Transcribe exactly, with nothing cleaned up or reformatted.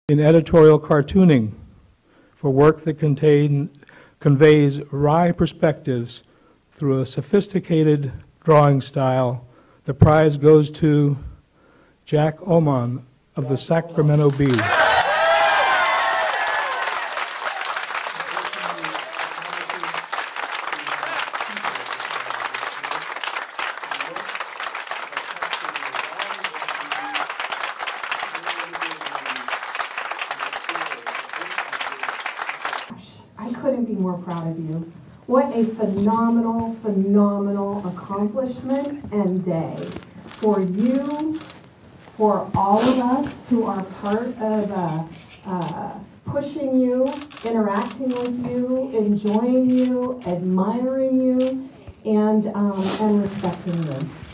in editorial cartooning for work that contain, conveys wry perspectives through a sophisticated drawing style. The prize goes to Jack Ohman of the Sacramento Bee. I couldn't be more proud of you. What a phenomenal, phenomenal accomplishment and day for you, for all of us who are part of uh, uh, pushing you, interacting with you, enjoying you, admiring you, and, um, and respecting you.